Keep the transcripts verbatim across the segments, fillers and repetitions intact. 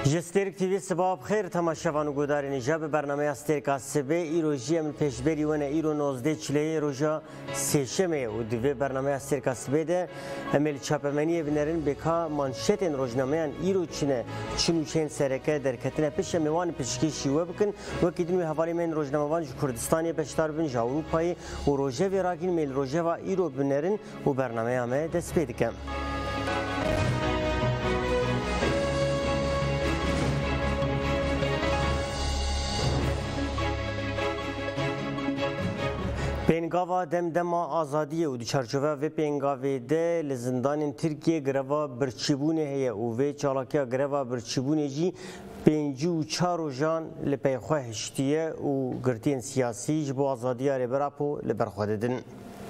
جسترک تیوی سباب خیر تماشاوان و گودار نجاب برنامه استرک آسیبه ایروجی ام پیشبری ونه ایرو نوزده چله روزا سیشمه و دوی برنامه استرک آسیبه ده امل چاپمنی بنرین بکا منشتن روزنامه ایرو چنه چنو چین سرکه در کتنه پیش میوان پیشکی شیوه بکن و کدوم حوالی من روزنامه وان کردستانی بشتار بن جا اروپایی و روزه وراگین میل روزه و ایرو بنرین و برنامه همه دست پیدا کن. پنگاوا دمدما آزادی و چارچوبه و پنگاوی ده لزندان ترکیه گروا برچیبونه هی و و چالاکیا گروا برچیبونه جی پنجو چارو جان لپیخواه هشتیه و گرتین سیاسی جبو آزادی آره براپو لبرخواه دن.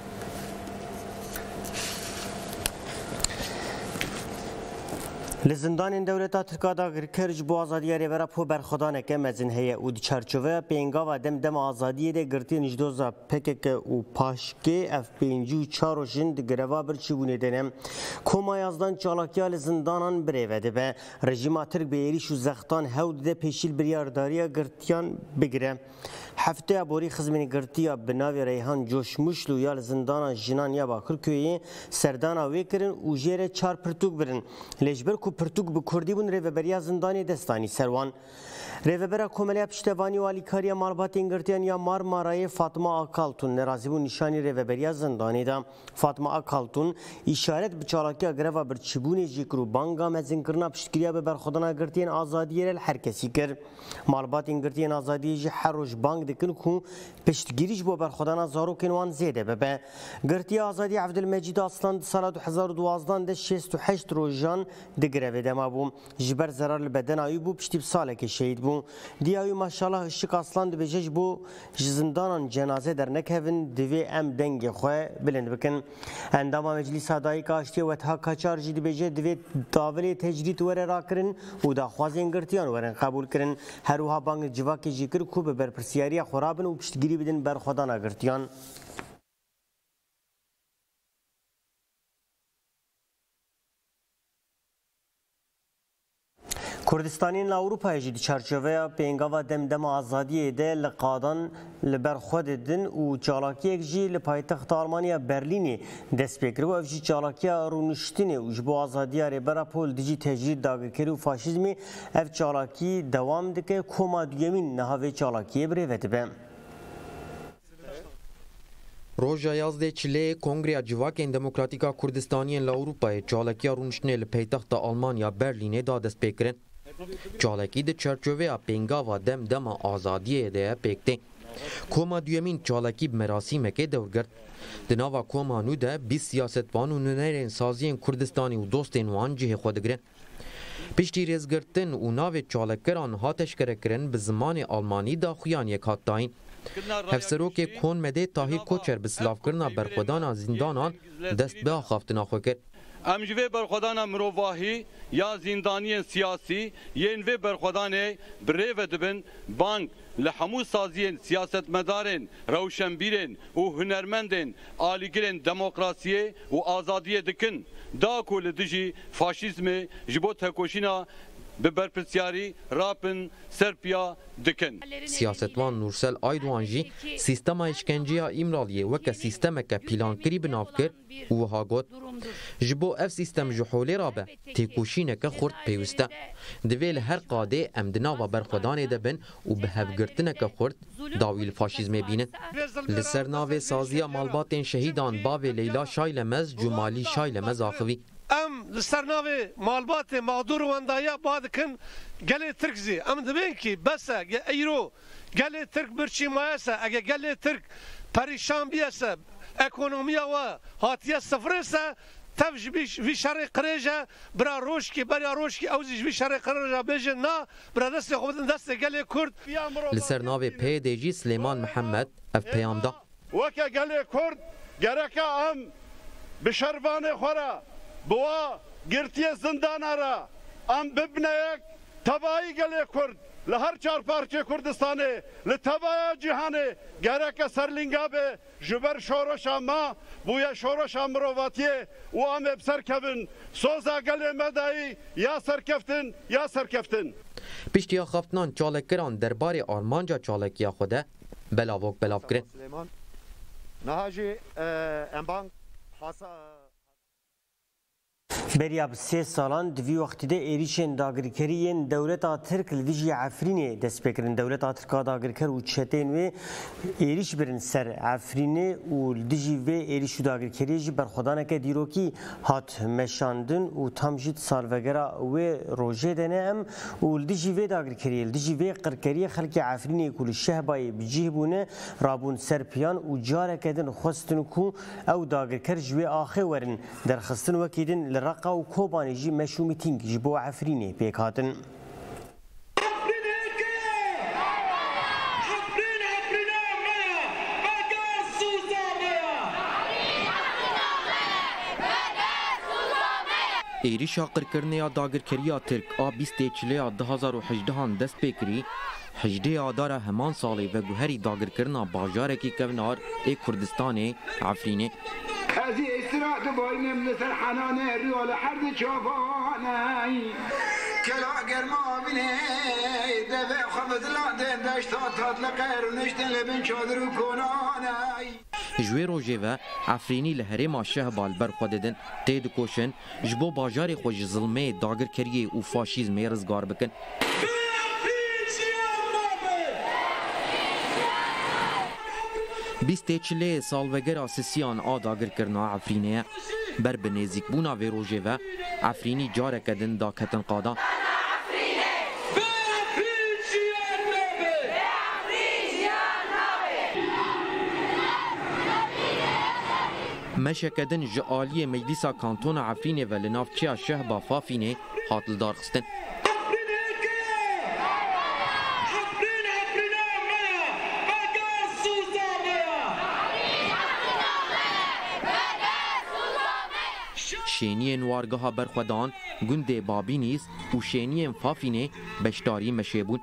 لزندان دولت ترکیه دا کرج بو آزادی ری برا پو برخدانه که مزن هی او دی چارچوبه پنگا و دم دم آزادی ده گرتی نجدوزا پکک او پاشکه اف پنجو چارو جند گروا برچیبونه دنم کما یازدان چالاکیا لزندانان بریوده به رژیم ترک بیریش و زختان هود ده پیشیل بریارداری گرتیان بگیره هفته بوری خزمین گرتیا بناوی ریحان جوش مشلو یا لزندان جنان یا باکرکوی سردانا ویکرن و جیر چار پرتوک برن لجبر کو پرتوک به کردی بون ریوبریا زندانی دستانی سروان ریوبرا کوملیا پشتوانی و الیکاریا مالبات انگرتیان یا مارمارای فاطمه آکالتون نرازی بون نشانی ریوبریا زندانی دا فاطمه آکالتون اشارت به چالاکیا گروا برچبونی جیکرو بانگا مزین کرنا پشتگیریا به برخودنا گرتین آزادی رل هر کسی کر مالبات انگرتیان آزادی جی حروش بانگ دکن کو پشتگیریش بو برخودنا زارو کنوان زیده به گرتی آزادی عبدالمجید اصلا سال دو هزار و دوازده ده شصت و هشت روزان دگره دما بو جبر ضرر بدن ایو بو پشتی ساله که شهید بو دی ایو ماشاءالله اشک اصلا بجج بو زندانان جنازه در نکهون دوی ام دنگ خو بلند بکن اندام مجلس ادای کاشتی و تا کاچار جدی بجه دوی داولی تجدید ور را کرن و دا خوازین گرتیان ورن قبول کرن هر وها بانگ جواکی ذکر کو به برپرسیاری خرابن و پشتگیری بدن بر خدا نگرتیان کردستانین اروپا جدی چارچوبه پنگاوا دمدم آزادی ده لقادان لبرخود دن و چالاکی جی لپایتخت آلمانیا برلینی دست بکر و افجی چالاکی رونشتنی و جبو آزادی ری برا پول دیجی تجرید داگرکری و فاشیزمی اف چالاکی دوام دکه کما دیمین نهاوی چالاکی بریوت بم. روژا یازده چله کنگریا جواکین دموکراتیکا کردستانیین لاوروپای چالاکی رونشتنی لپایتخت آلمانیا برلینی دا دست بکرن. چالاکی ده چرچوه پنگاوا دم دم آزادی ده پکته کوما دویمین چالاکی مراسیمه که دورگرد دناوا کوما نو ده بیس سیاستوان و نونرین سازین کردستانی و دوستین وان جه خودگرن پشتی رزگرتن و ناو چالکران هاتش کرکرن به زمان آلمانی دا خویان یک هات داین هفسروک کون مده تاهیر کوچر به سلاف کرنا برخودان زندانان دست به آخافتنا خو کرد امجوه برخودان مروواهی یا زندانی سیاسی ین و برخودان بره و دبن بانک لحمو سازین سیاست مدارن روشنبیرن و هنرمندن آلیگرن دموکراسی و آزادی دکن دا کل دجی فاشیزم جبو تکوشینا به برپرسیاری راپن سرپیا دکن سیاستوان نورسل آیدوان جی سیستم اشکنجی ایمرالیه وکه سیستم که پیلان کری بناف کرد و ها گوت جبو اف سیستم جحولی رابه تیکوشینه که خورد پیوسته دویل هر قاده امدنا و برخودان دبن و به هفگرتنه که خورد داویل فاشیزم بینن لسرناوی سازیا مالباتین شهیدان باوی لیلا شایلمز جمالی شایلمز آخوی ام لسرناوی مالبات مغدور واندایا بادکن گله ترکزی ام دبین کی بس ایرو گله ترک برچی مایسه اگه گله ترک پریشان بیاسه اکونومیا و هاتیه صفرسه تفج وی شرع قریجه برا روش کی برا روش کی اوزیج وی شرع قریجه بجه نا برا دست خودن دست گله کرد لسرناوی پی دیجی سلیمان محمد اف پیامدا وکه گله کرد گرکه ام بشربان خورا بوا گرتی زندان را ام ببنیک تبایی گله کرد لهر چار پارچه کردستانه لتبای جهانه گرک سرلینگا به جبر شورش ما بویا شورش امرواتیه و ام بسر کبن سوزا گله مدایی یا سرکفتن یا سرکفتن پشتیا خفتنان چالکران درباره آرمانجا چالکیا خوده بلاوک بلاو کرن. نهاجی امبان حاسا بریاب سه سالان دوی وقتی ده ایریشن داگرکریین دولت ترک لدیجی عفرینه دست بکرن دولت ترک داگرکر و چتین و ایریش برن سر عفرینه و لدیجی و ایریش داگرکریجی برخودانه که دیروکی هات مشاندن و تامجید سالوگرا و روژه دنه ام و لدیجی و داگرکری لدیجی و قرکری خلق عفرینه کل شهبای بجیه بونه رابون سر پیان و جاره کدن خواستن کو او داگرکر جوی آخه ورن در خستن وکیدن لرق و کوبانی جی مشو میتینگ جی بو عفرینه پیک هاتن ایریشا قرکرنیا داگرکریا ترک آ بیست چلیا ده هزار و هجده دست بکری هجده آدار همان سالی و گوهری داگرکرنا باجارکی کونار ای کردستان عفرینه هذه استراحة باين من سرحانة ريال حرد شوفاني كلا قرما بني دفع خبز لا دشت تطلق ونشتن لبن شادر وكوناني جوی روژه و عفرینی لحرم شهبال برخوددن تید کوشن جبو باجار خوش ظلمه داگرکریه و فاشیزم رزگار بکن بیست چله سال وگر آسیسیان آداگر کرنا عفرینه بر بنزیک بونا و روژه و عفرینی جاره کدن دا کتن قادا مشکدن جعالی مجلسا کانتون عفرینه و لنافچیا شهبا فافینه حاطل دار خستن شینی نوارگاه برخودان گنده بابی نیست و شینی فافینه بشتاری مشیبون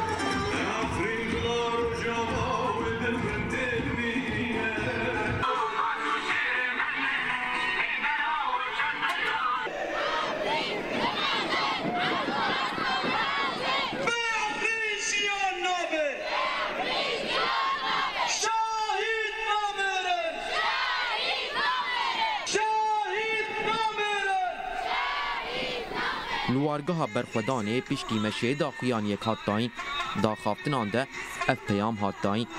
نوارگاه برخودانه پشتی مشه دا خویان یک هات داین دا خافتن آنده اف پیام هات داین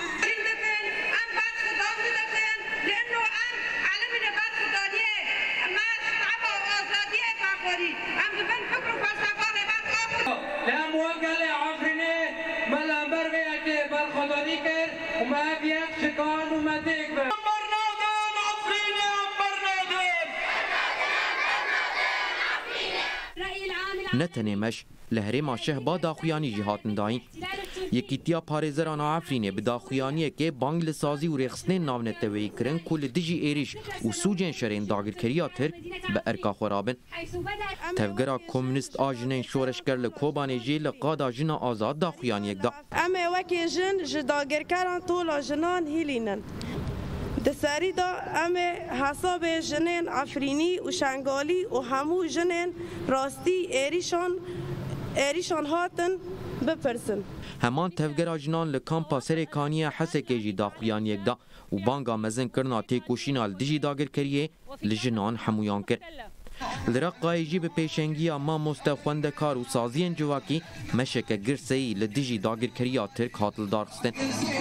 نتنمش لهرما شهبا داخویانی جهاتن داین یکیتیا پارێزەران عفرینێ bi daxuyaniyekê bang li sazî û rêxistinên navneteweyî kirin ku li dijî êrîş û sûcên şerên dagirkeriya Tirk bi erka xwe rabin. Tevgera komünîst a jinên şoreşger li Kobanê jî li qada jina azad daxuyaniyek da. Em ê wekî jin ji dagirkeran tola jinan hîlînin. Di serî da em ê hesabê jinên Efrînî û Şengalî û hemû jinên rastî êrîşan êrîşan hatin bipirsin. Heman tevgera jinan li kampa Serêkaniyê Hesekê jî daxuyaniyek da û banga mezin kirina têkoşîna li dijî dagirkeriyê li jinan hemûyan kir. Li Reqqayê jî bi pêşengiya mamoste xwendekar û saziyên civakî meşeke girseyî li dijî dagirkeriya Tirk hat li darxistin.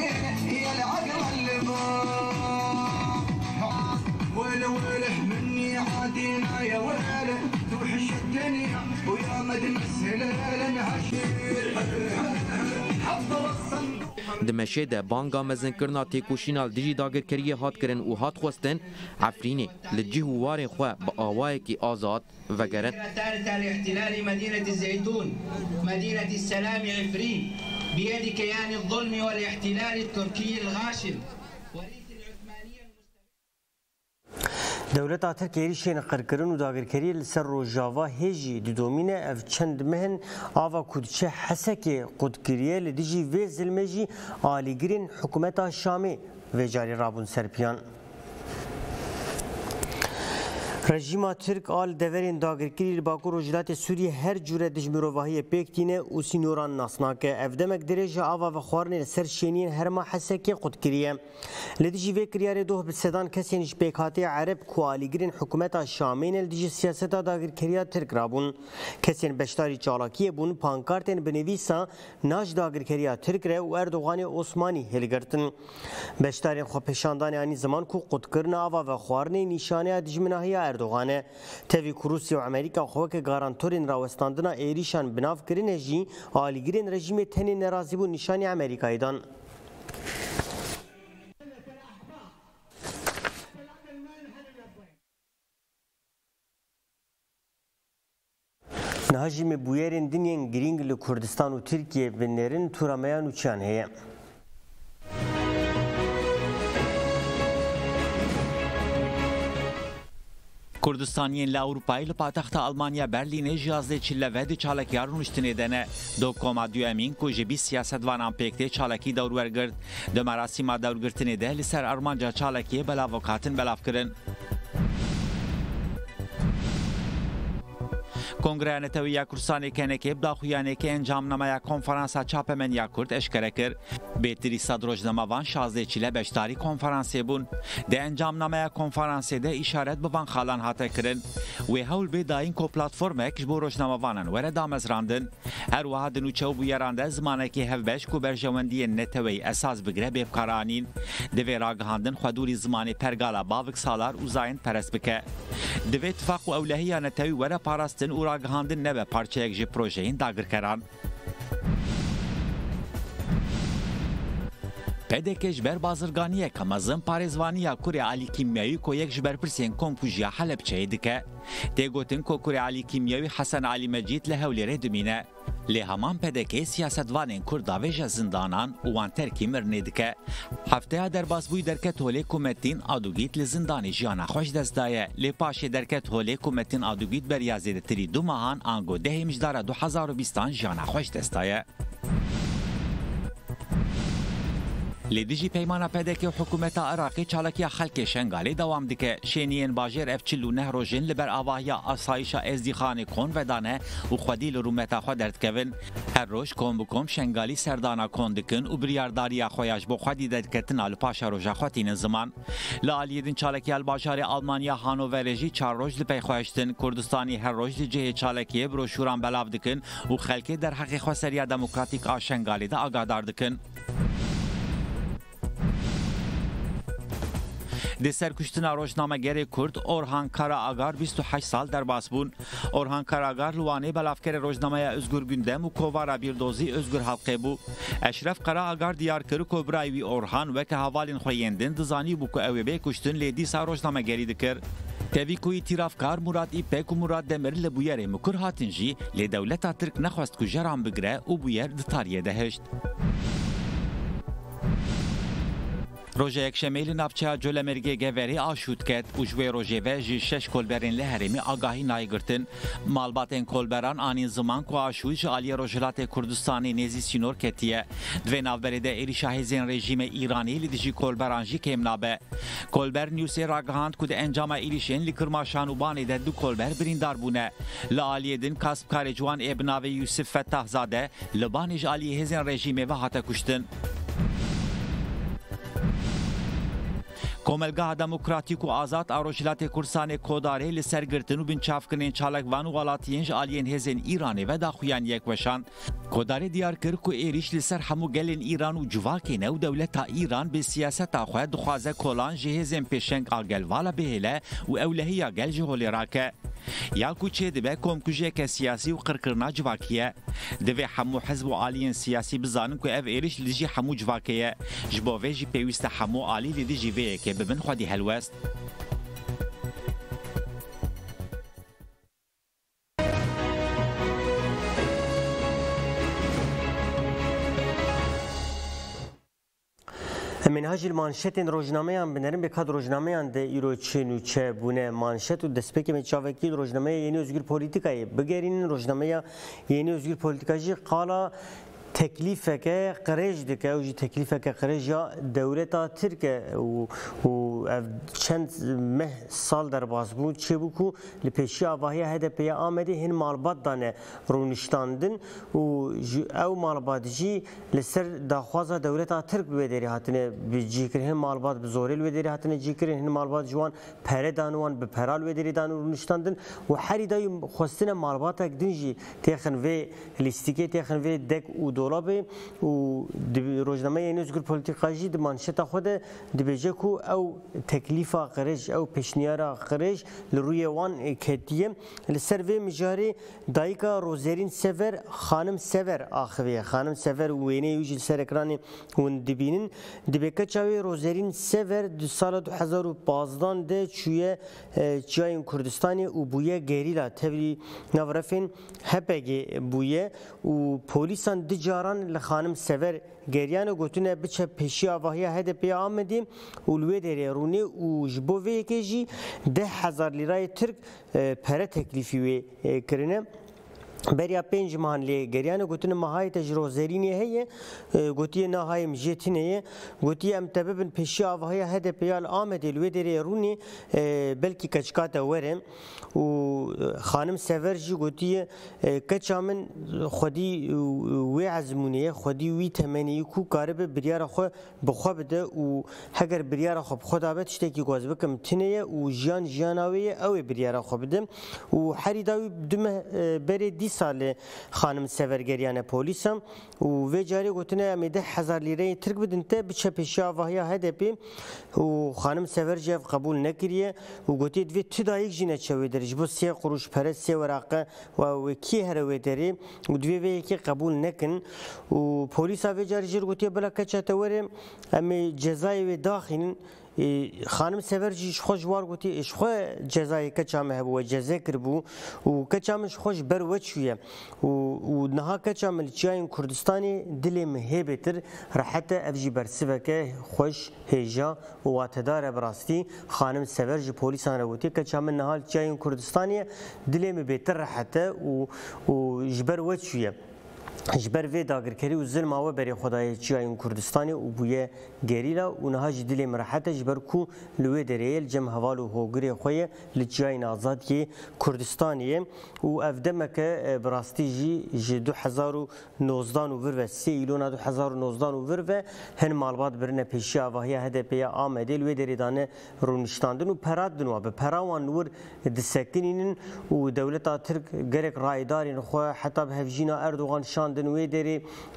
Di meşê de banga mezinkirina têkoşîna dijî dagirkeriyê hat kirin û hat xwestin Efrînê li cih û warên xwe bi awayekî azad vegerin. بيد كيان الظلم والاحتلال التركي الغاشم. دولت Tirk êrişên qirkirin û dagirkeriyê li ser Rojava hêjî didomîne ev çend mehin ava kudçe Hesekê qudkiriye li dijî vê zilmê jî alîgirên hikûmeta Şamê vê carî rabûn serpiyan. Rejima Türk al deverin dagirkirî li Bakur û Jilatê Sûriyê her cure dijmirovahiyê pêk tîne û sînoran nas nake. Ev demek dirêja ava ve xwarinê li ser şêniyên herma Hesekê qut kiriye. Li dijî vê kiryarê doh bi sedan kesên ji pêkhatîya Ereb ku alîgirên hikûmeta Şamê li dijî siyaseta dagirkeriya Tirk rabûn. Kesên beşdarî çalakiyê bûn pankartên binivîsa naj dagirkeriya Tirk re û Erdoganê Osmanî hilgirtin. Beşdarên xwepêşandanê anî ziman ku qutkirina ava ve xwarinê nîşaneya dijminahiya Erdoğan'e tevî ku Rusya û Amerîka xweke garantorên rawestandina êrîşan binav kirine jî alîgirên rejîmê tenê nerazîbûn nîşanî Amerîkayê dan. Niha jî bûyerên dinyên girîng li Kurdistan û Tirkiye binêrin tûrameya nûçiyan heye. Kurdistaniyên li Ewropayê li paytexta Almanya Berlînê ji yazdê çîlevê di çalekiyar rûniştinê de ne. Du koma duyemîn ku ji bîst siyasetvanan pêktê çalekî dewrwergirt. Di merasîma dewrgirtinê de li ser armanca çalekiyê belavok hatin belavkirin. Kongreya Netewî ya Kurdistanê kenekê bi daxuyanekê encamnameya konferansa çapemeniya Kurd eşkere kir. Bêtirî sed rojnamevan şazdê çîle beşdarî konferansê bûn. Di encamnameya konferansê de îşaret bi van xalan hate kirin. Wê hewl bê dayîn ku platformek ji bo rojnamevanan were damezrandin. Her wiha di nûçe û bûyeran de zimanekî hevbeş ku berjewendiyên Netewî esas bigire bêvkaranîn. Di vê ragihandin xwedûrî zimanê pergala bavik salar û zayên perest bike. Di vê tifaq û ewlehiya Netewî were parastin û ragihandin nebe parçeyek ji projeyên dagirkeran. Pedekê ji ber bazirganiyeka mezin parêzvaniya Kurê Alî Kîmyayî ku yek ji berpirsên Komkujiya Helepçeyê dike. Tê gotin ku Kurê Alî Kîmyayî Hesen Alî Mecîd li Hewlêrê dimîne. Lê heman pedekê siyasetvanên Kurd davêje zindanan û wan terkî mirinê dike. Hefteya derbasbûyî derket holê ku Metin Adugît li zindanê jiyana xweş dest daye. Lê paşê derket holê ku Metin Adugît beriya zêdetirî du mehan ango dehê mijdara du hezar û bîstan jiyana xweş dest daye. Lê dijî peymana pedekê hikûmeta Iraqê çalakiya xelkê Şengalê dewam dike. Şêniyên bajêr ev çil û neh rojên li ber avahiya asayişa Ezdîxanê kon vedane û xwedî li rûmeta xwe derdikevin. Her roj kom bi kom Şengalî serdana kon dikin û biryardariya xwe ya ji bo xwedî derketina li paşa roja xwe tînin ziman. Li aliyê din çalakiya li bajarê Almanya Hanoverê jî çar roj li pey xwe hiştin. Kurdistanî her roj li cihê çalakiyê broşûran belav dikin û xelkê derheqê xwe seriya demokratîk a Şengalê de agadar dikin. Di serkuştina rojnamegerê Kurd Orhan Karaagar bîst û heşt sal derbas bûn. Orhan Karaagar li Wanê belavkerê rojnameya Özgür Gündem û kovara Bîrdozî Özgür Halkê bû. Eşref Karaagar diyar kir ku birayî wî Orhan weke hevalên xwe yên din dizanî bû ku ew ê bêkuştin lê dîsa rojnamegerî dikir. Tevî ku îtîrafkar Murad İpek û Murad Demir li bûyerê Mukur hatin jî lê dewleta Tirk nexwest ku jeran bigire û bûyer di tariyê de hişt. Roja yekşemê li navçeya Colemergê Geverê aşût ket û ji wê rojê ve ji şeş kolberên li herêmê agahî nayê malbatên kolberan anîn ziman ku aşû ji aliyê Rojhilatê Kurdistanê nêzî sînor ketiye. Di vê navberê de êrîşa hêzên rejîmê Îranî li dijî kolberan jî kêm nabe. Kolber Newsê ragihand ku di encama êrîşên li Kirmaşan û Banê de du kolber birîndar bûne. Li aliyê din kasbkarê ciwan ê bi navê Yusuf Fettahzade li Banê ji aliyê hêzên rejîmê ve hate kuştin. Komelgaha Demokratîk û Azad a Rojhilatê Kurdistanê Kodarê li ser girtin û binçavkirinên çalakvan û welatiyên ji aliyên hêzên Îranê ve daxuyan yekweşan. Kodarê diyar kir ku êrîş li ser hemû gelên Îran û civakê ne û dewleta Îran bi siyaseta xwe dixwaze kolan ji hêzên pêşeng a gelvala bihêle û ewlehiya gel ji holê rake. Ya ku çê dibe komkujiyeke siyasî û qirkirina civakî ye. Divê hemû hizb û aliyên siyasî bizanin ku ev êrîş li dijî hemû civakê ye. Ji bo vê jî pêwîst e hemû alî li dijî vê yekê bibin xwedî helwest. Menhajil manşetên rojnameyan binerin bi kad rojnameyan de îro çi nûçe bûne manşet û destpêkê me çavekî rojnameya Yeni Özgür Polîtikayê bigerînin rojnameya Yeni Özgür Polîtika jî qala تکلیفه که قرش دکه و جی تکلیفه که قرش یا دولتا ترکه و و چند مه سال در باز بود چه بکو لپیشی آواهی هده پی آمده هن مالبات دانه رونشتاندن و او مالبات جی لسر داخوازه دولتا ترک بودری هاتنه بجی کرن هن مالبات بزوریل بودری هاتنه جی کرن هن مالبات جوان پره دانوان به پرال بودری دانو رونشتاندن و هری دای خواستن مالبات اگدنجی تیخن و لیستیکه تیخن و دک و دولابه و روزنامه اینوزگر پولیتیکاجی دمانشتا خود دبیجه کو او تکلیفا قرش او پیشنیارا قرش لروی وان کتیه لسر و مجاری دایکا روزرین سفر خانم سفر آخویه خانم سفر وینه یوجی سر اکرانی ون دبینن دبیکا چاوی روزرین سفر دو سال دو هزار و پانزده ده چویه چیاین کردستانی و بویه گریلا تبلی نورفین هپگی بویه و پولیسان دجاران لخانم سفر گریان گوتونه بچه پیشی آواهی هده پی آمدیم اولوی داری رونه و جبوه که جی ده هزار لیرای ترک پره تکلیفی وی کرنه بریا پنج ماهی گریان گوتونه ماهای تجربه‌زرینی هیه گوتی نهایی مجتنیه گوتی ام تببن پیشی آواهی هده پیال آمده لوی دری رونی بلکی کچکات ورم و خانم سفرجی گوتی کچامن خودی وی عزمونیه خودی وی تمنی کو کارب بریار خو بخو بده و هگر بریار خو خدا بد شتکی گواز بکم تنیه و جان جاناوی او بریار خو بده و هری داوی دم بری دی سال خانم سفرگریان پلیسم و وی جاری گوتنه امیده هزار لیره ترک بدن ته بچه پیشی آواهی هده پی و خانم سفرجی قبول نکریه و گوتی دوی تدایک جینه چوی درج بو سی قروش پره سی ورقه و کی هروی داری و دوی وی که قبول نکن و پلیس وی جاری جر گوتی بلا کچه توره امی جزای وی داخلین خانم سفرجی خوش وار گوتی اش خو جزای کچام هبو جزا کربو و کچامش خوش بر وچویه و و نها کچام لچاین کردستانی دل مهبتر راحت افجی برسبکه خوش هجا و واتدار براستی خانم سفرجی پلیسان گوتی کچام نها لچاین کردستانی دل مهبتر راحت و و جبر وچویه جبر وی داگرکری و ظلم آوا بری خدای چیاین کردستانی و بویه گریلا و نهاج دل مرحت جبر کو لوی دریل جم حوال و هوگری خوی لچیاین آزادی کردستانیه و افدمک براستی جی جی دو هزار و نوزده و ور سی ایلونا دو هزار و نوزده و ور هن مالبات برنه پیشی آواهی هدپی آمده لوی دریدانه رونشتاندن و پرادن و به پراوان نور دسکتینین و دولت ترک گرک رایدارین خو حتی به هفجینا اردوغان شان دنوی داری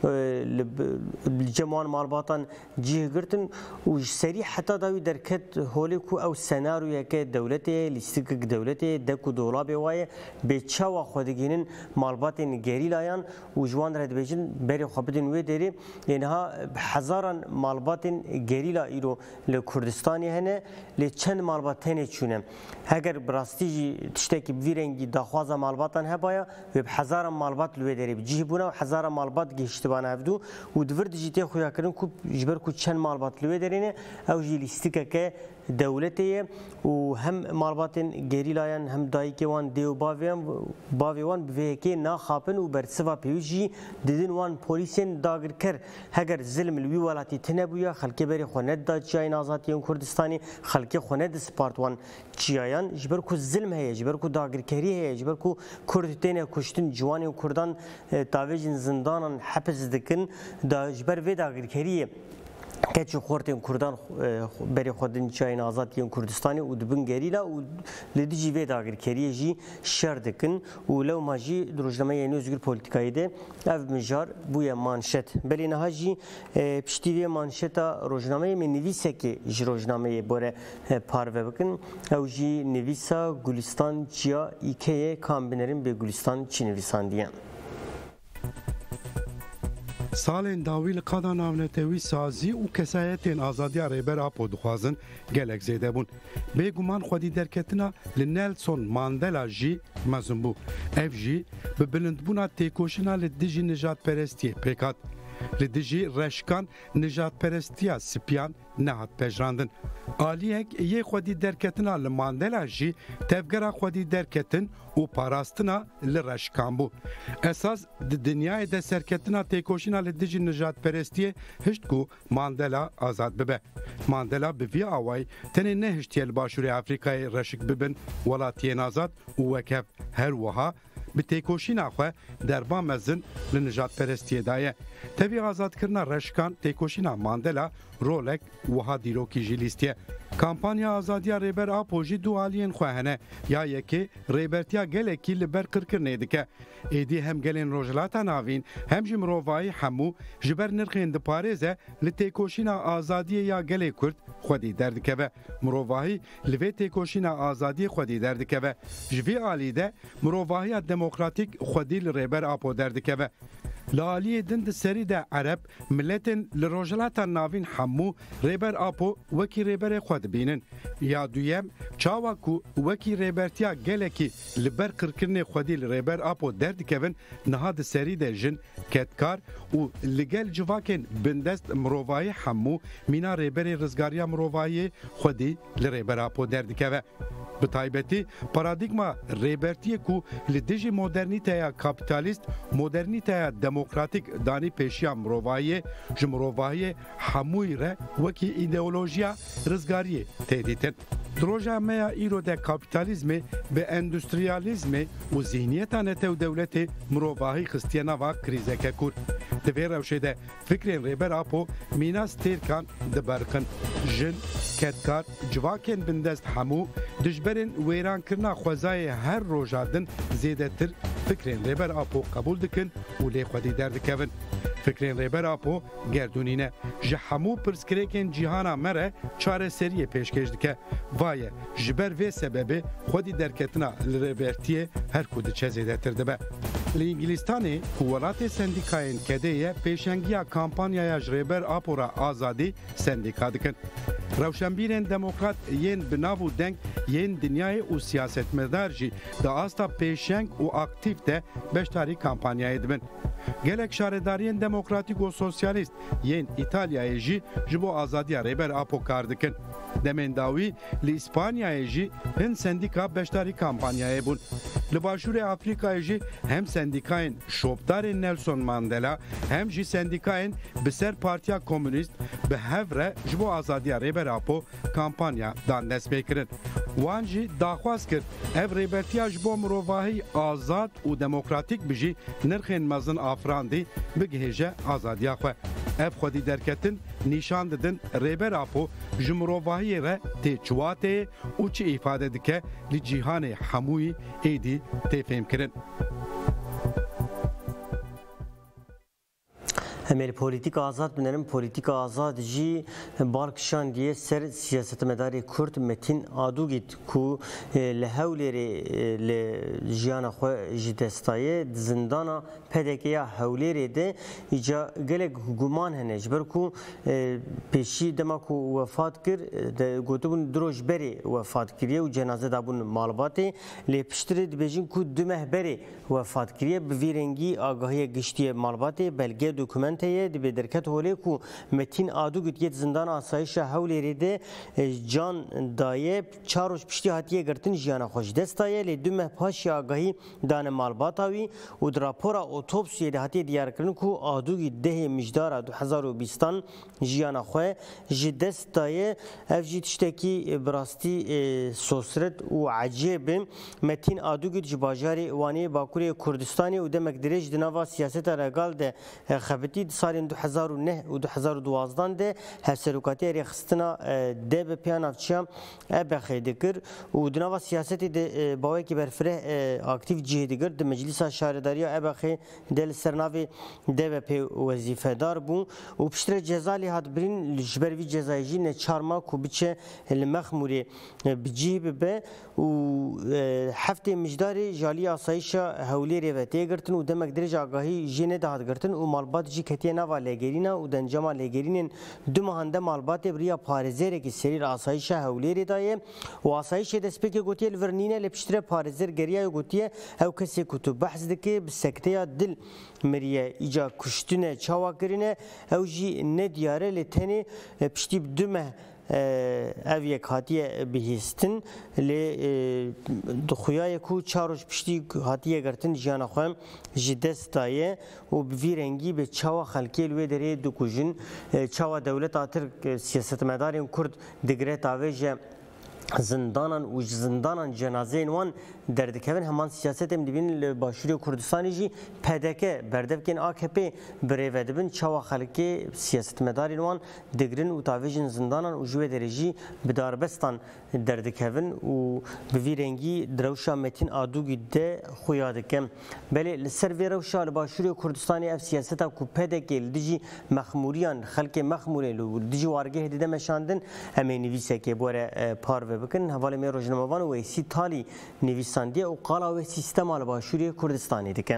جمعان مالباتان جیه گرتن و سریع حتی داوی درکت هولی کو او سناروی که دولتی لیستیک دولتی دکو دولابی وای به چوا خودگینن مالباتین گریلایان و جوان رد بیجن بری خوابدن وی داری اینها هزاران مالباتین گریلا ایرو لکردستانی هنه لی چند مالباتین چونه اگر براستی تشتکی بویرنگی داخواز مالباتان هبایا و هزاران مالبات لوی داری بجیه بونا هزار مالبات گشتبان افدو و دور دیجیتی خویا کردن کو جبر کو چند مالبات لوی درینه او جی لیستیکه که دولتیه و هم مالباتن گریلاین هم دایکی وان دیو باویان باویان بویکی ناخابن و برسوا پیوجی دیدن وان پلیسین داگر کر هگر ظلم لوی ولاتی تنبویا خلکی بری خوند دا چیاین آزادیون کردستانی خلکی خوند سپارت وان چیایان جبر کو ظلم هی جبر کو داگر کری هی جبر کو کردتین کشتن جوانی و کردان تاویجن زندانان حبس دکن دا جبر وی داگر کریه کچ خورتین کردان بری خودن چاین آزادیون کردستانی و دبن گریلا و لدیجی وی داگر کریه جی شر دکن و لو ماجی دروجنامه یعنی özgür politikayı de ev mijar buya manşet beli nahaji piştivi manşeta rojnameye mi nivise ki ji rojnameye bore parve bakın ev ji nivisa Gülistan çiya ikeye kambinerin be Gülistan çinivisan diye سالên dawî li qada navnetewî sazî û kesayetên azadiya rêbera Apo dixwazin gelek zêde bûn. Bêguman xwedî derketina li Nelson Mandela jî mezin bû. Ev jî bi bilindbûna têkoşîna li dijî nijadperestiyê pêk hat. لدیجی رشکان نجات پرستیا سپیان نهات پجراندن. آلیک یه خودی درکتنا لماندلا جی تفگرا خودی درکتن و پاراستنا لرشکان بو. اساس د دنیای د سرکتنا تیکوشینا لدیجی نجات پرستیه هشت کو ماندلا آزاد ببه. ماندلا بوی آوای تنه نه هشتی الباشوری افریقای رشک ببن ولاتین آزاد و وکف هر وها به تیکوشینا خو دربا مزن لنجات پرستیه دایه. تبی آزاد کرنا رشکان تیکوشینا ماندلا رولک وها دیروکی جلیستیه. کامپانیا آزادیا ریبر آپوژی دو آلین خوهنه یا یکی ریبرتیا گلکی لبر کرکرنه دکه. ایدی هم گلین روجلاتا ناوین هم جمروفای همو جبر نرخین دپارزه لتیکوشینا آزادی یا گلی کرد خودی دردکه و مروفاهی لوی تیکوشینا آزادی خودی دردکه و جوی آلیده مروفاهی دموکراتیک خودی لریبر آپو دردکه و لالی دند سری ده عرب ملتن لروجلاتا ناوین همو ریبر آپو وکی ریبر خود بینن یا دویم چاوا کو وکی ریبرتیا گلکی لبر کرکرن خودی لریبر آپو درد کون نهاد سری ده جن کتکار و لگل جواکن بندست مروفای همو مینا ریبر رزگاریا مروفای خودی لریبر آپو درد کون بتایبتی پارادیگما ریبرتی کو لدیجی مدرنیته یا کاپیتالیست مدرنیته دموکراتیک دانی پیشیا مروفای جمروفای هموی ره وکی ایدئولوژیا رزگاری تهدیدن. دروجا میا ایرو ده کاپیتالیزم به اندستریالیزم و ذهنیتان تو دولت مروفای خستینا و کریزه که کور. دوی روشه ده فکرین ریبر آپو میناس تیرکان دبرکن جن کتکار جواکن بندست همو دجبرین ویران کرنا خوزای هر روژادن زیده تر فکرین ریبر آپو قبول دکن و لی خودی دردکون. فکرین ریبر آپو گردونینه جه همو پرسکریکن جیهانا مره چاره سریه پیشکش دکه وایه جبر و سببه خودی درکتنا لریبرتیه هر کود چه زیده تر دبه. لینگلیستانی قوالات سندیکاین کدیه پیشنگیا کامپانیای ریبر آپو را آزادی سندیکا دکن. روشنبیرین دموکرات ین بناو دنگ ین دنیای و سیاست مدار جی دا آستا پیشنگ و اکتیف ده بشتاری کامپانیای دبن. گلک شاردارین دموکراتیک و سوسیالیست ین ایتالیای جی جبو آزادی ریبر آپو کار دکن. دمین داوی لی اسپانیای جی هن سندیکا بشتاری کامپانیای بون. لباشور افریقای جی هم سندیکاین شوبدار نلسون ماندلا هم جی سندیکاین بسر پارتیا کمونیست به هفره جبو آزادی ریبر آپو کامپانیا دان دست بکرن. وان جی داخواست کرد اف ریبرتیا جبو مروفاهی آزاد و دموکراتیک بجی نرخین مزن آفراندی بگهیجه آزادیا خواه. اف خودی درکتن نشان دادن ریبر آپو جمروفاهی ره تی چواته و چی ifade دکه لی جیهان هموی ایدی تی فهم کرن. همه پولیتیک آزاد بنرم پولیتیک آزاد جی بارکشان دیه سر سیاست مداری کرد متین آدوگیت کو لحولی لجیان خو جدستایه زندانا پدکیا حولی ده ایجا گلگ گمان هنه جبر کو پیشی دما کو وفات کر گوتبون دروش بری وفات کریه و جنازه دابون مالباته لی پشتری دبیجین کو دو مهبری وفات کریه بویرنگی آگاهی گشتی مالباته بلگه دوکومنت تیه دی درکت هولی کو متین آدو گوت یت زندان آسایش هولی ریده جان دایه چاروش پشتی هاتیه گرتن جیانا خوش دستایه لی دو مهپاش آگاهی دان مالباتاوی و در راپورا اوتوپسی هاتیه دیار کردن کو آدو گوت ده مجدار دو هزار و بیستان جیانا خواه جدستایه اف جی تشتکی براستی سوسرت و عجیب متین آدو گوت جباجاری وانی باکوری کردستانی و دمک درج دنوا سیاست رگال ده خبتی سالین دو هزار و نه و دو هزار و دوازده ده هرسروکاتی ریخستنا ده به پیانافچیا ابخی دکر و دنوا سیاستی ده باوی که برفره اکتیو جهدگر ده مجلس شهرداری ابخی دل سرناوی ده به پی وظیفه دار بو و پشتر جزالی هات برین لجبروی جزایجی نه چارما کو بچه المخموری بجیب به و هفته مجداری جالی آسایش هولی ریوتی گرتن و دمک درج آگاهی جنه دهات گرتن و مالبات جی ketiye nava legerina û dencama legerînên du mehan de malbatê biriya parêzerekî serî asayişa Hewlêrê daye û asayişê destpêkê gotiye li vir nîne li piştre parêzer geriya gotiye ew kesê ku tu behs dike bi sekteya dil miriye îca kuştine çawa kirine ew jî nediyare lê tenê piştî du meh ev yek hatiye bihîstin lê dixuyaye ku çar roj piştî hatiye girtin jiyana xwe ji dest daye û bi vî rengî bi çawa xelkê li wê derê dikujin çawa dewleta Tirk siyasetmedarên Kurd digire tavê ji zindanan û ji zindanan cenazeyên wan derdikevin heman siyaset em dibînin li Başûrê Kurdistanê jî P D K berdevkên A K P birêve dibin çawa xelkê siyasetmedarên wan digirin û tavê jin zindanan û ji wê derê jî bi darbestan derdikevin û bi vî rengî di rewşa Metin Adûgî de xuya dike. Belê li ser vê rewşa li Başûrê Kurdistanê ev siyaseta ku P D K li dijî mexmûriyan xelkê mexmûrê li dijî wargehê dide meşandin em ê nivîsekê bore parve bikin hevalê me rojnamevan û Weysî Talî nivîsandiye û qala wê sîstema li Başûrê Kurdistanê dike.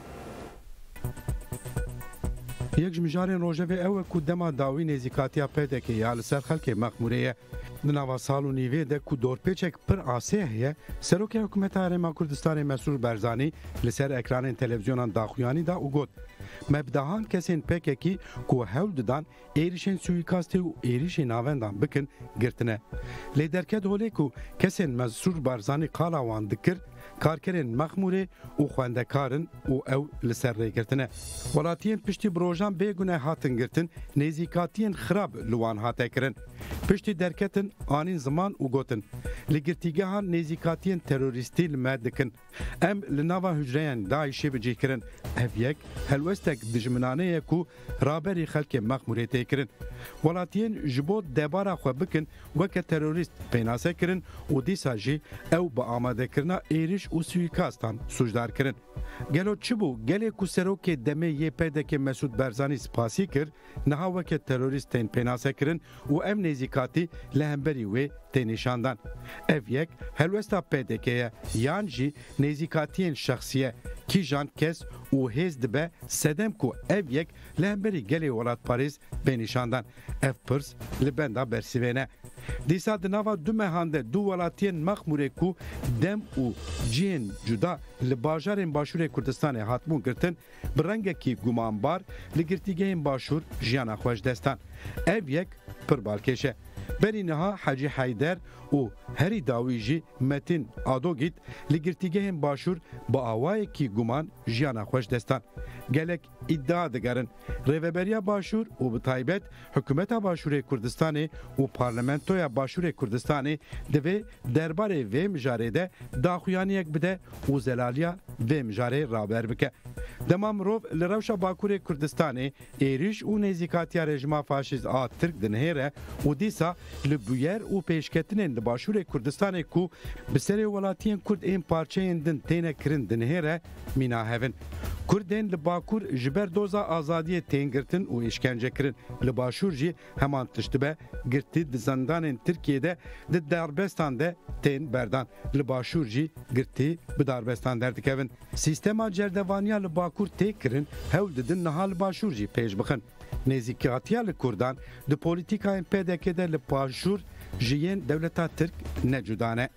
Yek ji mijarên rojevê ew e ku dema dawî nêzîkatiya P D K ya li ser xelkê mexmûrê ye. Di nava sal û nîvê de ku dorpêçek pir asê heye, Serokê Hikûmeta Herêma Kurdistanê Mesrûr Barzanî li ser ekranên televizyonan daxuyanî da û got mebdehan kesên P K K ku hewl didan êrişên suîkastê û êrişê navendan bikin girtine. Lê derket holê ku kesên Mesrûr Barzanî qala wan dikir, karkerên mexmûrê û xwendekarin û ew li ser rêgirtine. Welatiyên piştî bi rojan bêgune hatin girtin, nêzîkatiyên xirab li wan hate kirin. Piştî derketin anîn ziman û gotin. Li girtîgehan nêzîkatiyên terorîstî li me dikin. Em li nava hücreyên Daişê bicih kirin. Ev yek helwestek dijminaneyê ku raberî xelkê mexmûrê tê kirin. Welatiyên ji bo debara xwe bikin weke terorîst pênase kirin û dîsa jî ew bi amadekirina êriş û suîkastan sujdar kirin. Gelo çi bû gelê ku serokê demê yê P D K Mesûd Barzanî spasî kir, niha weke terorîst tên pênase kirin û em nêzîkatî li hemberî wê tê nîşandan. Ev yek helwesta P D K ye yan jî nêzîkatiyên şexsiye kîjan kes û hêz dibe sedem ku ev yek li hemberî gelê welatparêz bê nîşandan. Ev pirs li benda bersivê ne. Dîsa di nava du mehan de du welatiyên mexmûrê ku dem û ciyên cuda li bajarên Başûrê Kurdistanê hatibûn girtin, bi rengekî gumanbar li girtîgehên Başûr jiyana xwe ji destan. Ev yek pir balkêş e. Berî niha Hecî Heyder û herî dawî jî Metin Adûgît li girtîgehên Başûr bi awayekî guman jiyana xwe ji destan. Gelek îdia digerin. Rêveberiya Başûr û bi taybet Hikûmeta Başûrê Kurdistanê û Parlamentoya Başûrê Kurdistanê divê derbarê vê mijarê de daxuyaniyek bide û zelaliya vê mijarê raber bike. Dema mirov li rewşa Bakurê Kurdistanê êriş û nêzîkatiya rejima faşîst a Tirk dinihêre û dîsa li bûyer û pêşketinên li Başûrê Kurdistanê ku bi serê welatiyên Kurd ên parçeyên din têne kirin dinihêre mîna hevin. Kurdên li Bakur ji ber doza azadiyê tên girtin û îşkence kirin. Li Başûr jî heman tiştibe girtî di zendanên Tirkiyeyê di darbestan de tên berdan. Li Başûr jî girtî bi darbestan derdikevin. Sîstema cerdevaniya li Bakur tê kirin, hewl didin niha li Başûr jî pêş bixin. Nêzîkatiya li Kurdan di polîtîkayên P D K de li Başûr ji yên dewleta Tirk ne cuda ne.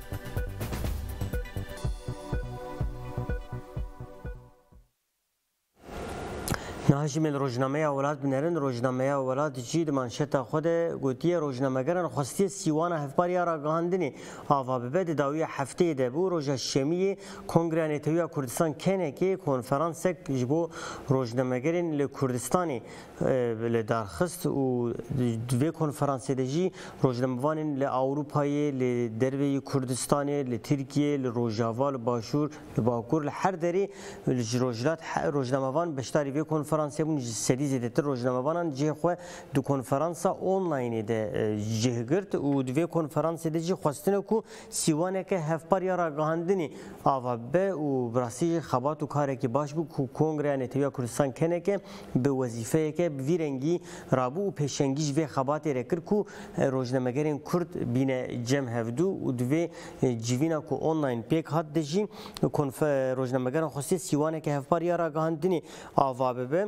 ناجم روزنامه اولاد بنرن روزنامه اولاد جید منشط خود گویی روزنامه‌گران خواستی سیوان هفپاریا را گاهندنی آوا به بعد داوی هفته دبو روز شمی کنگره نتویا کردستان کنه که کنفرانس جبو روزنامه‌گران لکردستانی لدارخست و دوی کنفرانس دیجی روزنامه‌وان لاوروپای لدروی کردستانی لترکیه لروجاوا لباشور لباکور لهر دری لجروجلات روزنامه‌وان بشتاری وی کنفرانس کنفرانسی بون سری زیادتر روزنامه‌وانان جه خو دو کنفرانسا آنلاین ده جه گرت و دوی کنفرانسی ده جه خواستن کو سیوانه که هفپاریا را گاهندنی آوا به و براسی خبات و کاری که باش بو کو کنگره نتویا کردستان کنه که به وظیفه که ویرنگی رابو و پیشنگیش و خبات رکر کو روزنامه‌گران کرد بین جمع هفدو و دوی جیوینا کو آنلاین پیک هات دجی کنف روزنامه‌گران خواستی سیوانه که هفپاریا را گاهندنی آوا به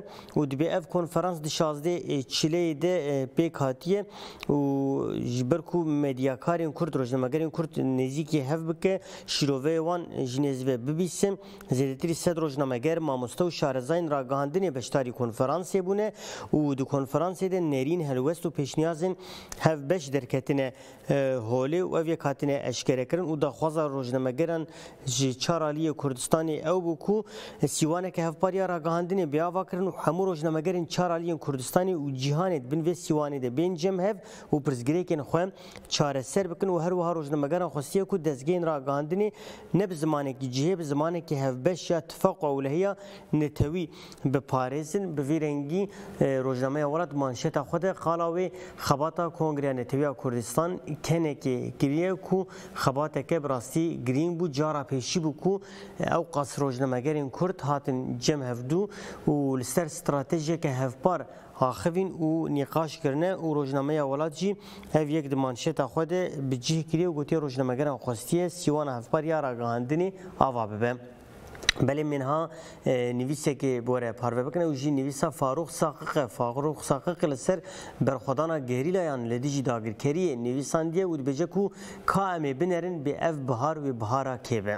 و دبی اف کنفرانس د شازده چیله ده پیک هاتیه و جبرکو مدیاکارین کرد روزنامه‌گرین کرد نزدیکی هف بکه شیروه وان جنیزوه ببیسم زیدتری صد روزنامه‌گر ماموستا و شارزاین را گاهندنی بشتاری کنفرانسی بونه و دو کنفرانسی ده نرین هلوست و پیشنیازن هف بش درکتنه هولی و اوی کاتنه اشکره کرن و دخوازا روزنامه‌گران جی چارالی کردستانی او بکو سیوانه که هف پاریا را گاهندنی بیاوا کرن و همو روزنامه‌گرین چارالی کردستانی و جهانت بن و سیوانی ده بین جم هف و پرزگریکن خوام چاره سر بکن و هر و هر روزنامه‌گران خوستیه کو دزگین را گاهندنی نب زمانه کی جهه زمانه که هف بش یا اتفاق اولهیا نتوی به پاریسن به ویرنگی روزنامه ولد مانشت خود خالاوی خباتا کنگره نتوی کردستان کنه که گریه کو خباتا که براستی گرین بو جارا پیشی بو کو او قصر روزنامه‌گرین کرد هاتن جم هفدو و لستر استراتژی که هف پار آخوین و نقاش کرنه و روزنامه ولاد جی هف یک دمانشت خود بجه کریه و گوتی روزنامه‌گران خوستیه سیوان هف پار یارا گاهندنی آوا ببه بله منها نویسه که بوره پارو بکنه و جی نویسا فاروق ساقق فاروق ساقق لسر برخودانا گهریلایان لدیجی داگرکری نویسان دیه و بجه کو کائمه بنرن به اف بهار و بهارا کیبه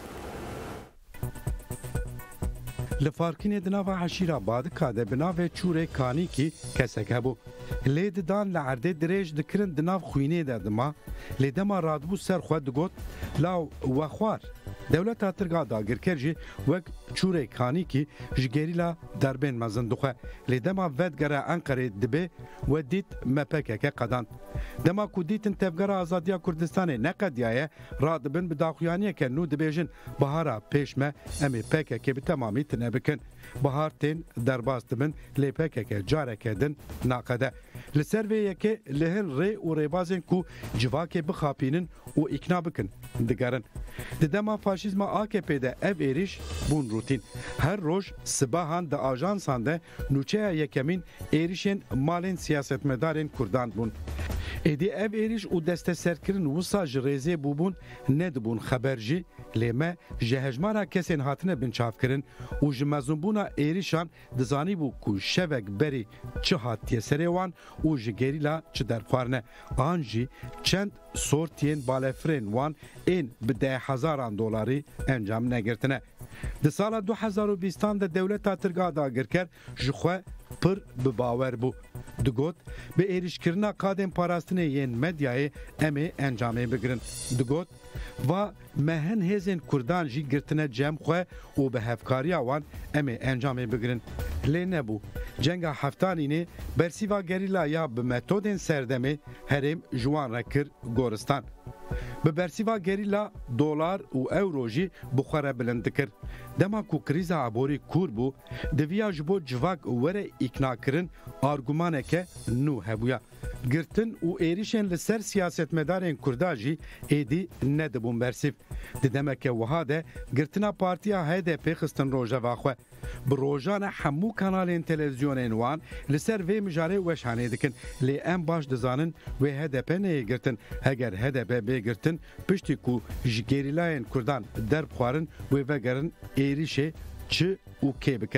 لفارکین دناو عشیرا باد کاده بناو چوره کانی کی کسک هبو لید دان لعرده دریج دکرن دناو خوینه دادما لیدما رادبو سر خود دگوت لاو وخوار دولت اترگا داگرکر جی وک چوره کانی کی جگریلا دربین مزندوخه لیدما ودگره انقره دبه و دیت مپکه که قدان دما کو دیتن تفگره آزادیا کردستان نقدیه رادبن بداخویانیه که نو دبیجن بهارا پیشمه امی پکه که به تمامی تنه بکن بهار تین درباز دبن لی پکه که جاره کدن ناقده لسرویه که لهن ری و ریبازن کو جواکه بخاپینن و اکنا بکن دگرن دما فاشیزم آکپی ده اف ایریش بون روتین هر روز سباهان ده آژانسان ده نوچه یکمین ایریشن مالین سیاستمدارین کردان بون ایدی اف ایریش او دسته سرکرین وسا جریزه بوبون ندبون خبرجی لیمه جهجمارا کسین هاتنه بن چاف کرن و جمزون بونا ایریشان دزانی بو کو شوک بری چه هاتیه سریوان و جگریلا چه در خوارنه آنجی چند سورتین بالفرین وان این به ده هزاران دلاری انجام نگرتنه ده سال دو هزار و بیستان ده دولت ترگا داگر کرد جخوه پر بباور بو دگوت به ایریشکرنا قادم پاراستنه ین مدیای امی انجامه بگرن دگوت و مهن هزین کردان جی گرتنه جم خواه و به هفکاریا وان امی انجامه بگرن لی نبو جنگا هفتانینه برسیوا گریلا یا به متودین سردمه هرم جوان رکر گورستان به برسیوا گریلا دلار و اورو جی بخوره بلند کر دما کو کریزا عبوری کور بو دویا جبو جواک وره اکنا کرن آرگومانه که نو هبویا گرتن و ایریشن لسر سیاست مدارین کرداجی ایدی ندبون برسیف ددمه که وهاده گرتنا پارتیا هیده پیخستن روژه واخوه بروجان همو کانالین تلویزیونین وان لسر وی مجاره وشانه دکن لی ام باش دزانن و هدپ نه گرتن اگر هدپ بگرتن پشتی کو جگریلاین کردان درب خوارن و وگرن ایریشه چه و کی بکن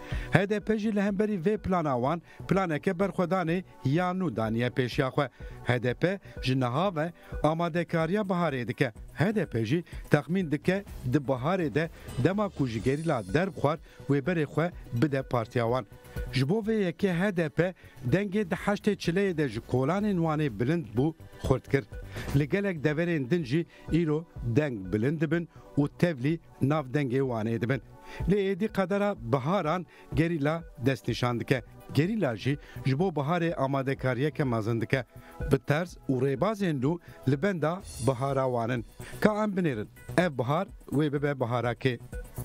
هدپ جی لهمبری و پلان آوان پلانه که برخودانه یا نو دانیه پیشیا خو هدپ جنها و آماده کاریا بهاره دکه هدپ جی تخمین دکه د بهاره ده دما کوجگریلا درب خوار و بری خو بده پارتیاوان جبو و یکی هدپ دنگ د هشت چله د کولان وانه بلند بو خورد کرد لگلک دورین دنجی ایرو دنگ بلند بن و تبلی ناف دنگ وانه دبن لیدی قدره بهاران گریلا دست نشان دکه گریلا جی جبو بهار آماده کاریه که مازن دکه به طرز و ریبازین دو لبندا بهارا وانن که ام بنیرن اف بهار و ببه بهارا که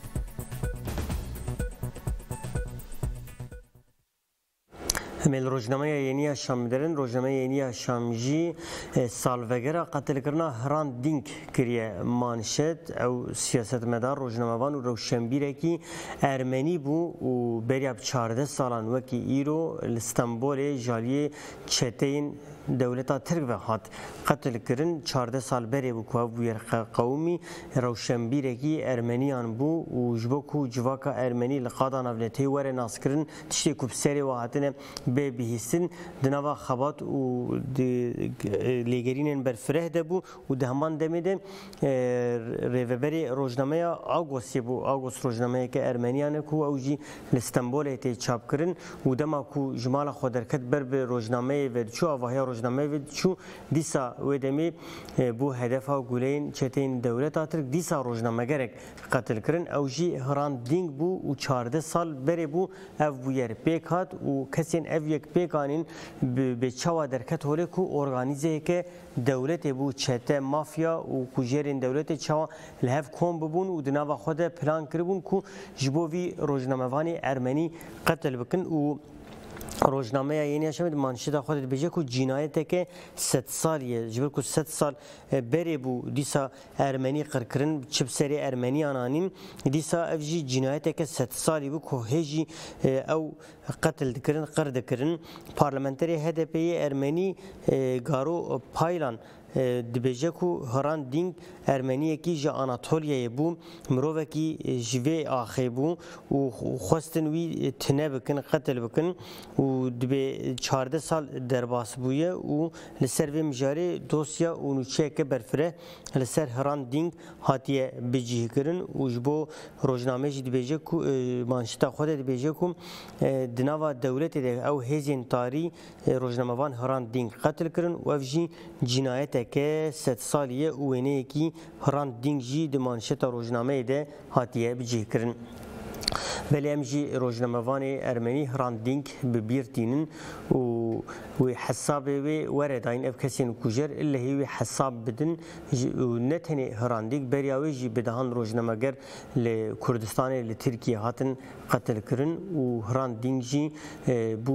همین روزنامه یعنی شام درن روزنامه یعنی شامجی سالوگرا قتل کرنا هران دینگ کریه مانشت او سیاست مدار روزنامه وان و روشنبیره کی ارمنی بو و بریاب چهارده سالان وکی ایرو استانبول جالی چتین دولتا ترک و هات قتل کرن چارده سال بری بو که بویر قومی روشنبیرکی ارمنیان بو و جبو کو جواکا ارمنی لقادان افنتی ور ناس کرن تشتی کبسری و هاتنه به بیهستن دنوا خبات و لیگرینن برفره دبو و دهمان دمیده ریوبری روزنامه آگوستی بو آگوست روزنامه که ارمنیان کو اوجی استانبول تی چاپ کرن و دما کو جمال خودرکت بر به روزنامه و چو آواهی روزنامه و چو دیسا و دمی بو هدف ها گولین چتین دولت آترک دیسا روزنامه گرک قتل کرن اوجی هران دینگ بو و چارده سال بری بو اف بویر پیک هات و کسین اف یک پیکانین به چوا درکت هوله کو ارگانیزه که دولت بو چته مافیا و کوجرین دولت چوا لهف کوم ببون و دناوا خود پلان کربون کو جبوی روزنامه‌وانی ارمنی قتل بکن و روزنامه یعنی شامل مانشید خود بیجه کو جنایت که ست سالیه جبر کو ست سال بری بو دیسا ارمنی قرکرن چپ سری ارمنی آنانین دیسا افجی جنایت که ست سالی بو کو هجی او قتل دکرن قرد دکرن پارلمانتری هدپی ارمنی گارو پایلان دبیجه کو هران دینگ ارمنیه کی جا آناتولیه بو مروه کی جوی آخی بو و خواستن وی تنه بکن قتل بکن و دبی چارده سال درباس بویه و لسر وی مجاری دوسیا و نوچه که برفره لسر هران دینگ هاتیه بجیه کرن و جبو روزنامه جی دبیجه کو مانشتا خود دبیجه کو دناوا دولت ده او هزین تاری روزنامه وان هران دینگ قتل کرن و افجی جنایت که ست سالیه اوینه کی هران دینگجی دمانشت روزنامه ده هاتیه بجی کرن ولی امجی روزنامه‌وانی ارمنی هران دینگ ببیرتینن و و حساب وی ورداین اف کسین کوجر الا هی حساب بدن و نتنی هران دینگ بریاوی جی بدهان روزنامه‌گر ل کردستان ل ترکیه هاتن قتل کرن و هران دینگجی بو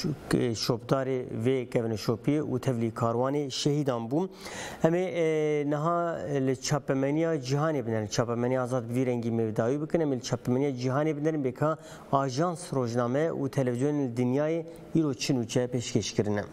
شوبدار و کون شوپی و تولی کاروانی شهیدان بوم اما نها ل چاپمنیا جهانی بنن چاپمنیا آزاد ویرنگی مودایی بکنه مل چاپمنیا جهانی بنن بکا آژانس روزنامه و تلویزیون دنیای ایرو چنوچه پیشکش کردن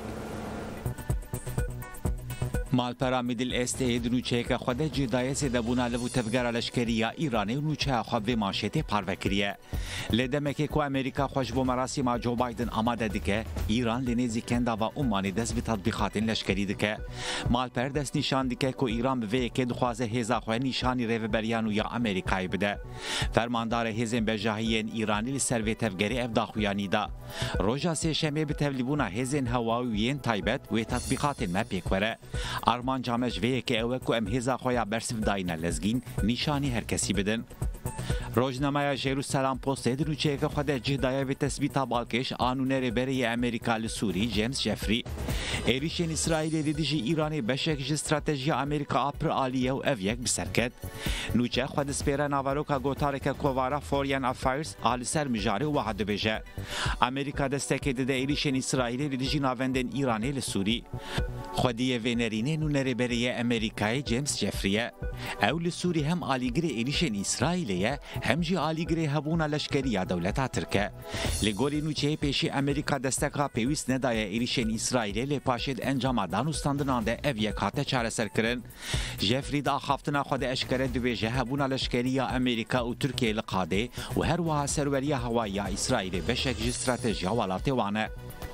مالپرا میدل است دنوچه که خود جدای سدبونا لبو تفگر لشکریه ایرانی و نوچه خواب ماشته پروکریه لدمه که کو امریکا خوش بو مراسم جو بایدن آماده دکه ایران لنیزی کندا و عمانی دست به تطبیقات لشکری دکه مالپر دست نشان دکه کو ایران به که دخوازه هزا خو نشانی ریوبریانو یا امریکای بده فرماندار هزم بجاهین ایرانی لسر و تفگری افداخویانی دا روجا سه شنبه به تبلیبونا هزن هواویین تایبت و تطبیقات ما پیکوره آرمان جامج وی که اوه کو ام هزا خویا برسف داینه لزگین نشانی هر کسی بدن روزنامه ژروسالم پست دنوچه که خود جهدای و تثبیت بالکش آنونر بری امریکا لسوری جیمز جفری ایریشن اسرائیل دیجی ایرانی بشک استراتژی امریکا اپر عالیه و اویک بسرکت نوچه خود سپیره ناوروکا گوتارک کووارا فورین افایرز آل سر مجاری و وحد بجه امریکا دستک ده ایریشن اسرائیل دیجی ناوندن ایرانی لسوری خودی ونرینه نونر بری امریکای جیمز جفریه او لسوری هم آلیگر ایریشن اسرائیلیه هم جی آلیگری هبونا لشکریه دولتا ترکه لگوری نوچه پیشی امریکا دستکا پیویست ندایه ایریشن اسرائیلی لپاشید انجام دانوستاندنان ده او یک هاته چاره سر کرن جفری دا خافتنا خود اشکره دویجه هبونا لشکریه امریکا و ترکیه لقاده و هر وها سروریه هوایی اسرائیلی بشک جی استراتژی والاتی وانه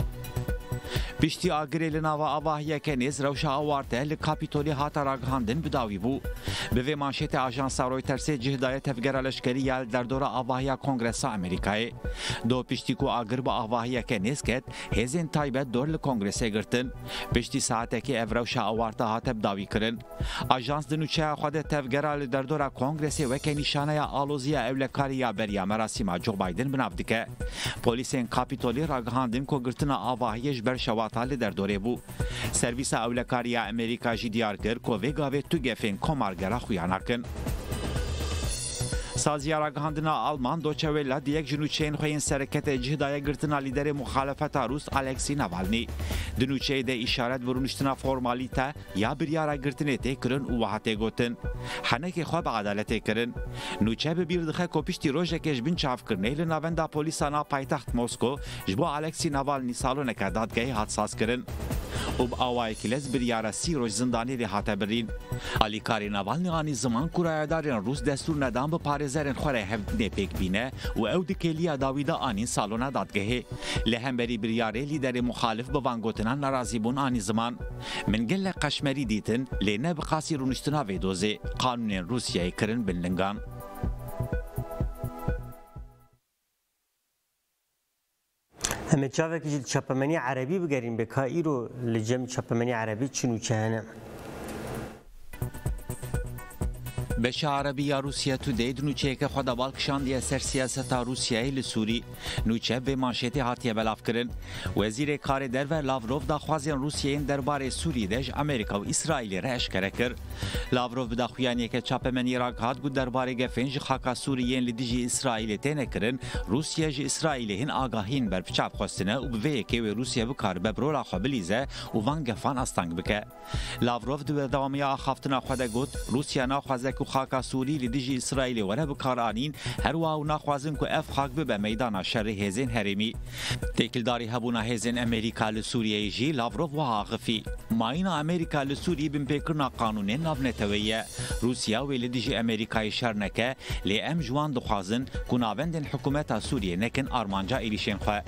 پشتی آگری لناوا آواهی که نیز روشا آوارته لکاپیتولی هاتا راگهاندن بداوی بو به وی مانشیت آژانس رویترس جهدای تفگر لشکری یال در دور آواهی کنگرس امریکای دو پشتی کو آگر با آواهی که نیز کت هزین تایبت دور لکنگرس گرتن پشتی ساعته که او روشا آوارته هاتا بداوی کرن آژانس دنوچه خود تفگر در دور کنگرس وکی نشانه آلوزی اولکاری بریا مراسم جو بایدن بنافدکه پلیسین کاپیتولی راگهاندن کو گرتن آواهیش بر شواتال در دوره بو سرویس اولکاری امریکا جی دیار کر کو وگاوی تو گفن کمارگرا خویاناکن سازیارا گهاندنا آلمان دوچویلا دیگ جنوچین خوین سرکت جهدای گرتنا لیدر مخالفت روس الکسی ناوالنی دنوچه ده اشارت ورونشتنا فرمالیته یا بریارا گرتنه ته کرن و وحته گوتن حنک خواب عدالت کرن نوچه به بیردخه کوپشتی روژه کش بین چاف کرنه لناوندا پولیسانا پایتخت موسکو جبو الکسی ناوالنی سالو نکردادگاه حادثاس کرن و بآوای کلس بریاره سی روز زندانی ده هاته برین. آلیکاری نوالنی آنی زمان کرایدارین روس دستور ندام به پارێزەرên xwe re hevdinê pêk bîne û ew dikêliya dawî da anîn salona dadgehê. Li hemberî biryarê lîderê muxalif bi vangotina nerazîbûn anî ziman. Min gelek qeşmerî dîtin lê ne bi qasî rûniştina vê dozê qanûnên Rûsyayê kirin bin lingan. Em çavekî ji çapemenî Erebî bigerîn bê ka îro li cem çapemenî Erebî çi nûçe hene? Beşa Arabiya Rusya Today nûçeyeke xwe da balkişandiye ser siyaseta Rusyayê li Sûrî. Nûçe vê manşetê hatiye belavkirin. Wezîrê Karê Derve Lavrov daxwazên Rusyayên derbarê Sûrî de ji Amerîka û İsraîlê re eşkere kir. Lavrov bi daxuyaniyeke çapemenî ra hat got derbarê gefên ji xaka Sûriyên li dijî İsraîlê têne kirin, Rusya ji İsraîlê hin agahîn berpiçav xwestine û bi vê yekê wê Rusya bikaribe bi rola xwe bilîze û van gefan astang bike. Lavrov di dewamiya axaftina xwe de got, Rusya naxwaze ku xaka Sûrî li dijî İsraîlê were bikaranîn, herwa û naxwazin ku ev xak bibe meydana şerê hêzên herêmî. Têkildarî hebûna hêzên Amerîka li Sûriyeyê jî Lavrov wiha axifî. Mayîna Amerîka li Sûrî binpêkirina qanûnên navnetewê ye. Rusya wê li dijî Amerîkayê şer neke, lê em ji wan dixwazin ku navendên hikûmeta Sûriyê nekin armanca êrişên xwe.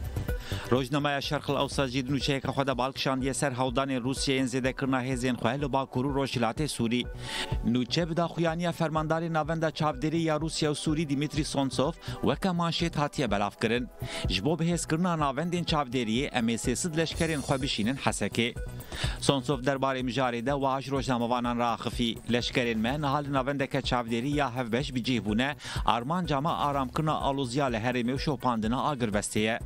Rojnamaya Şerqil Ewsat jî nûçeyeke xwe de balkişandiye ser hewdanên Rusyayên zêdekirina hêzên xwe li Bakur û Rojhilatê Sûrî. Nûçe bi daxuyaniya fermandarê navenda çavderî ya Rusya û Sûrî Dmitry Sonsov weke manşet hatiye belavkirin. Ji bo bihêzkirina navendên çavderiyê em ê sêsid leşkerên xwe bişînin Hesekê. Sonsov derbarê mijarê de wiha ji rojnamevanan re axifî. Leşkerên me niha li navendeke çavderî ya hevbeş bicih bûne, armanca me aramkirina alozya li herêmê û şopandina agirvestê ye.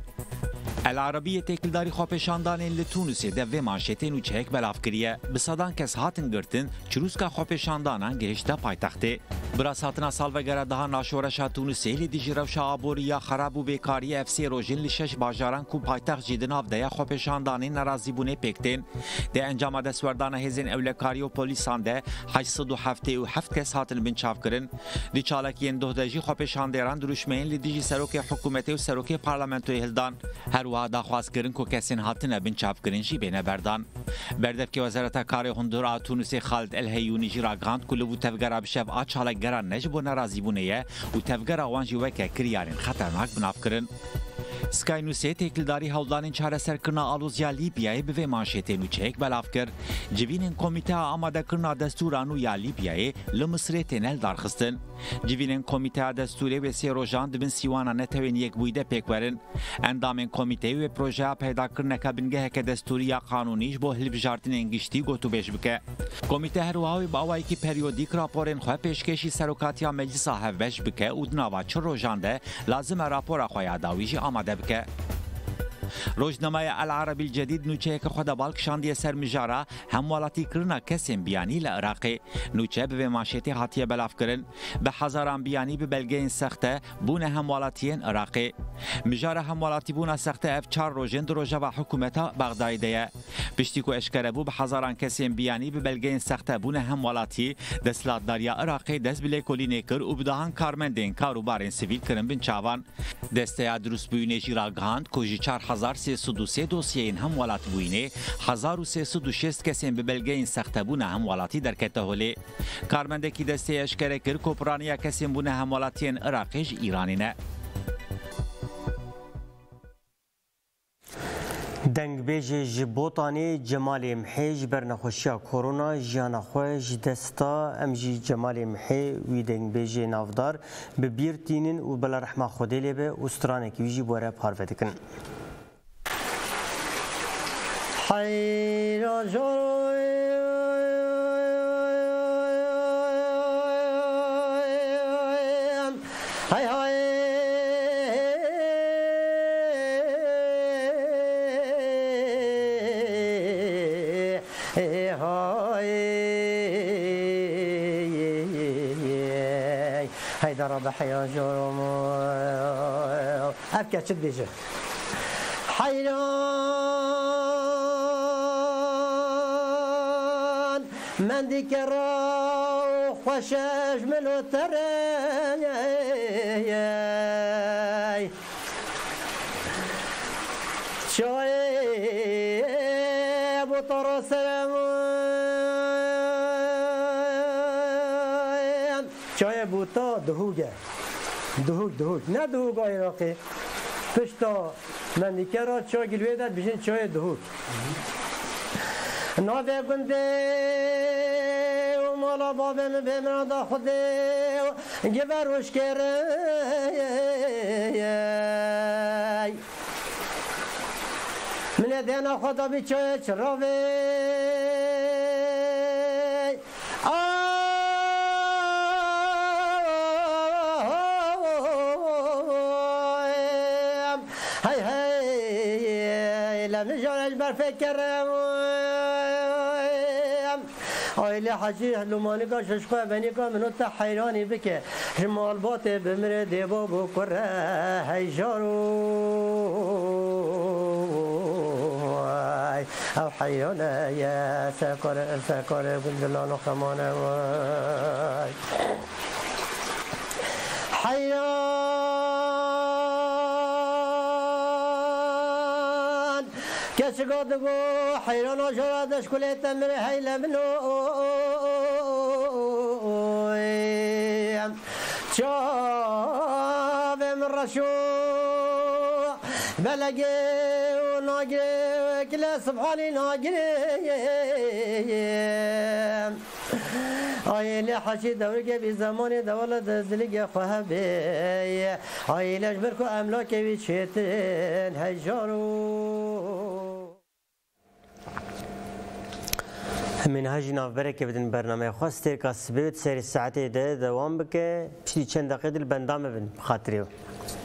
El Arabiye têkildarî xwepêşandanên li Tunusê de vê manşetê nûçeyek belav kiriye. Bi sedan kes hatin girtin, çirûska xwepêşandanan gihişte paytextê. Bi rasthatina salvegera daha naşoreşa Tunusê li dijî rewşa aboriya xerab û bêkariyê ev sê rojên li şeş bajaran ku paytext jî di nav de ya xwepêşandanên nerazîbûnê pêktên. Di encama destwerdana hêzên ewlekarî û polîsan de heşt sed û heftê û heft kes hatin binçavkirin. Di çalekiyên doh de jî xwepêşandêran dirûjmeyên li dijî serokê hikûmetê û serokê parlamentoyê hildan. Her wiha daxwazkirin ku kesên hatine binçavkirin jî bêne berdan. Berdevkê Wezareta Karê Hundir a Tunusê Xalid El Heyûnî jî ragihand ku li vû tevgera bi şev a çalekgeran ne ji bo nerazîbûnê ye û tevgera wan jî weke kiryarên xeternak binavkirin. Sky Newsê têkildarî hewldanên çareserkirina alozya Lîbyayê bi vê manşetê nûçeyek belav kir. Civînên Komîteya Amadekirina Destûra nû ya Lîbyayê li Misrê tên heldarxistin. Civînên Komîteya Destûrê wê sê rojan dibin sîwana netewên yekbûyî pêk werin. Endamên komîteyê wê projeya peydakirineka bingeheke destûrî ya qanûnî ji bo hilbijartinên giştî gotûbêj bike. Komîte her wiha wê bi awayekî peryodîk raporên xwe pêşkêşî serokatiya meclisa hevbeş bike û di nava çil rojan de lazim e rapora xwe ya dawî jî amade bike. Rojnamaya El Arabî Cedîd nûçeyeke xwe de balkişandiye ser mijara hemwalatîkirina kesên biyanî li Iraqê. Nûçe bi vê manşetê hatiye belavkirin. Bi hezaran biyanî bi belgeyên sexte bûne hemwalatiyên Iraqê. Mijara hemwalatîbûna sexte ev çar rojên di rojava hikûmeta Bexdayê de ye. Piştî ku eşkere bû bi hezaran kesên biyanî bi belgeyên sexte bûne hemwalatî, desthilatdariya Iraqê dest bi lêkolînê kir û bi dahan karmendên karûbarên sivîl kirin bin çavan. Desteya drûstbûyînê jî ragihand ku ji çar hezar sê sed û sê dosyeyên hemwelatbûyînê hezar û sê sed û şêst kesên bi belgeyên sextebûna hemwelatî derkete holê. Karmendekî destê eşkere kir ku piraniya kesên bûne hemwelatiyên Iraqê ji Îranê ne. Dengbêjê ji botanê Cemalê Mihê ji ber nexweşiya korona jiyana xwe ji dest da. Em jî Cemalê Mihê wî dengbêjê navdar bi bîr tînin û bila rehma Xwedê lê be û stranekî wî jî were parve dikin. Hayra hay hay hayda rabah ya jorum ev keçid bêje hayran من دیکرا خوشش منو تره شوی بو چای بوتا دهوگه دهوگ دهوگ نه دهوگ عراقی پشتا من دیکرا چای گلوی داد بشین چای دهوگ ناوه گنده و مالا بابم بمران دا خوده گبر روش کره من دینا خدا بی چای چراوه نجارش بر فکرم آیله حجی لومانی کا ششقه بنی کا منو تا حیرانی بکه شمال بات بمره دیبا بکره هیجارو او حیرانه یا سکار سکار گلدلان و خمانه حیران کسی گفت گو حیران آشارادش کلی تمره حیله منویم چاویم رشو بلگه و ناگره کلی سبحانی ناگریم آیله حشی دوری که بی زمانی دولت دزدلیگ خواه بی آیلش برکو املاک بی چیتن هجارو من هاجي نافبرك بدن برنامج خاص تركا سبيت سير الساعتين ده دوام بك بشي چند دقيقة البندام بن خاطريو